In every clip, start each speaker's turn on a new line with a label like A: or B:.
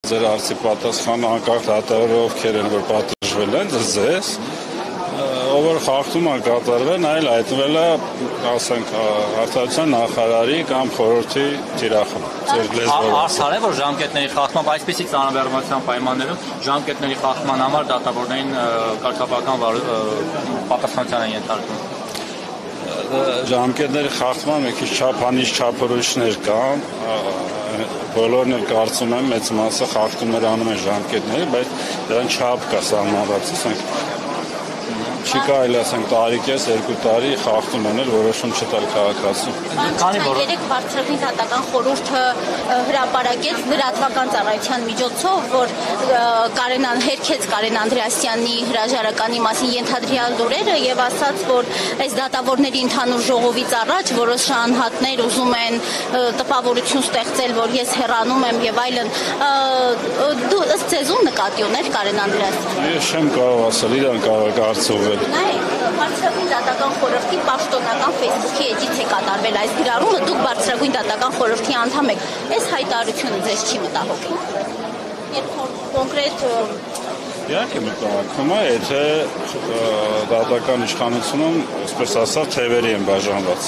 A: Ձեր հարցի պատասխանը անկախ դատավորը ովքեր են որ պատժվել են ձեզ, ով որ խախտում է կատարվել, այլ այդվել է, ասենք, արտադրության նախարարի կամ խորհրդի թիրախում։
B: Արդար է, որ ժամկետների խախտման, այսպիսի ծանրաբեռնվածության պայմաններում ժամկետների խախտման համար դատավորներին կարգապահական պատասխանատվության են ենթարկվում։
A: Ժամկետների խախտման մի քիչ չափանիշ չափորոշներ կան, բոլորն էլ կարծում եմ մեծ մասը խախտումներ անում են ժամկետների, բայց դրան չափ կա սահմանված, ասենք չի կարելի ասենք տարի-կես, 2 տարի խախտում են էլ որոշում չտալ քաղաքացուն։
C: Երեք բարձրագույն դատական խորհուրդը հրապարակեց լրատվական ծառայության միջոցով, որ հերքեց Կարեն Անդրեասյանի հրաժարականի մասին ենթադրյալ լուրերը եւ ասաց, որ այս դատավորների ընդհանուր ժողովից առաջ որոշ անհատներ ուզում են տպավորություն ստեղծել, որ ես հեռանում եմ եւ այլն։ Դու ըստ ձեզում նկատի ուներ Կարեն Անդրեասյանը։
A: Ես չեմ կարող ասել, իրան կարող կարծովել։
C: Նայեք, բարձրագույն դատական խորհրդի պաշտոնական Facebook-ի էջից է կատարվել այս գրառումը, դուք բարձրագույն դատական խորհրդի անդամ եք։ Այս հայտարարությունը ձեզ չի մտահոգել։ Երբ կոնկրետ
A: Իհարկե մտահոգում է, եթե դատական իշխանությունում, այսպես ասած, թևերի են բաժանված։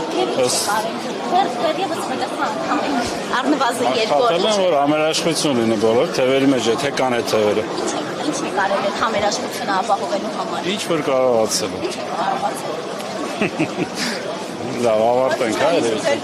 C: Առնվազն 2 օր։
A: Խնդրել եմ, որ համերաշխություն լինի բոլոր թևերի մեջ, եթե կան այդ թևերը։
C: Ինչ է կարելի համերաշխությունը ապահովելու համար։
A: Ինչ որ կարողացել։ Լավ, ավարտենք, հա,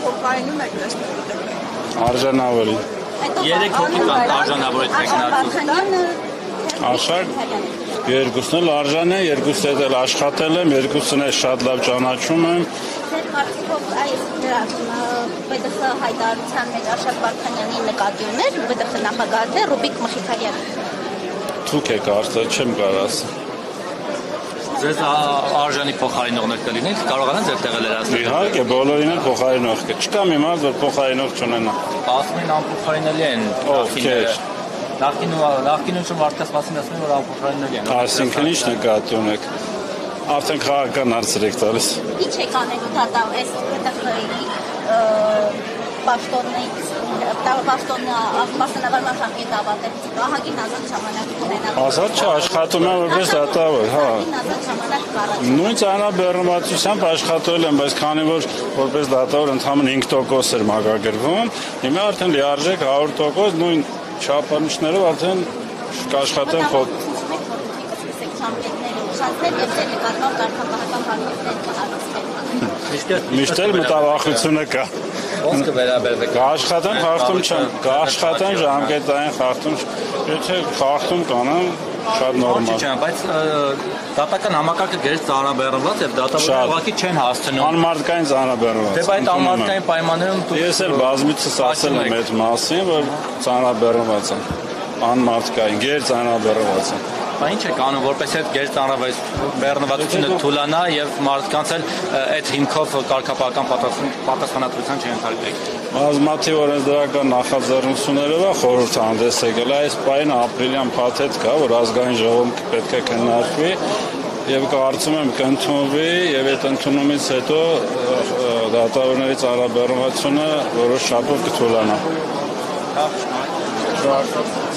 A: արժանավորի։
B: 3 հոգի կան արժանավորի տեխնացու։
A: Աշխարհ երկուսն էլ արժան է, երկուսն էլ աշխատել եմ, երկուսն էլ շատ լավ ճանաչում եմ։
C: Ձեր կարծիքով այս ԲԴԽ հայտարարության մեջ Արշակ Վարդանյանի նկատի ուներ, ԲԴԽ նախագահը Ռուբիկ Մխիթարյանը։
A: Դուք եք արդեն չեմ կարող ասել։
B: Ձեզ արժանի փոխարինողներ կլինեն, կարողանան ձեր տեղը լրացնել։
A: Իհարկե, բոլորին էլ փոխարինող կա։ Չկա մի մարդ, որ փոխարինող չունենա։
B: Ասում են անփոխարինելի են
A: Ովքեր։
B: Նախկինում մարդկանց մասին ասում են, որ անփոխարինելի են։
A: Այսինքն ինչ նկատի ունեք։ Արդեն քաղաքական հարցեր եք տալիս։
C: Ինչ եք անելու դատա այս ԲԴԽ-ի պաշտոնը մասնավորման ժամկետը ավարտելուց հետո ահագին ազատ ժամանակ ունենալ։
A: Ազատ չաշխատում եմ որպես դատավոր, հա։
C: Ազատ ժամանակ կառաջի։
A: Նույն ծանրաբեռնվածությամբ աշխատել եմ, բայց քանի որ որպես դատավոր ընդհանրապես 5% էր մագագրվում, հիմա արդեն լիարժեք 100%, նույն չափանիշներով արդեն կաշխատեմ խոտ։ Միշտ էլ մտավախությունը կա։
B: Ոսկը վերաբերվեք։
A: Կաշխատեմ, խախտում չեմ, կաշխատեմ ժամկետային խախտում, եթե խախտում կանեմ, շատ նորմալ։
B: Բայց դատական համակարգը գերից ծանրաբեռնված է, դատավորները ուղղակի չեն հասցնում։
A: Անմարդկային ծանրաբեռնված։
B: Դե այդ անմարդկային պայմաններում
A: Ես էլ բազմիցս ասել եմ այդ մասին, որ ծանրաբեռնված են, անմարդկային, գեր ծանրաբեռնված են։
B: Բայց ինչ է կանոն, որպես այդ գեր ծանրաբեռնվածությունը թուլանա եւ մարդկանց էլ այդ հիմքով կարգապահական պատասխանատվության չենթարկվեք։
A: Բազմաթիվ օրենսդրական նախաձեռնություններով է խորհուրդը հանդես եկել, այս պահին ապրիլյան փաթեթ կա, որ ազգային ժողովում պետք է քննարկվի եւ կարծում եմ կընդունվի եւ այդ ընդունումից հետո դատավորների ծանրաբեռնվածությունը որոշ չափով կթուլանա։